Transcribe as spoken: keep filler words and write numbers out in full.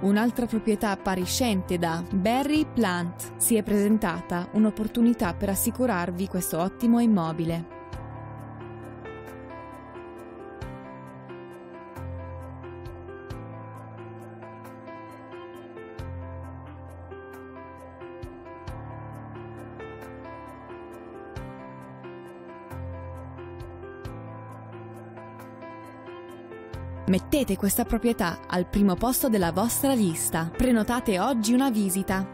un'altra proprietà appariscente da Barry Plant. Si è presentata un'opportunità per assicurarvi questo ottimo immobile. Mettete questa proprietà al primo posto della vostra lista. Prenotate oggi una visita.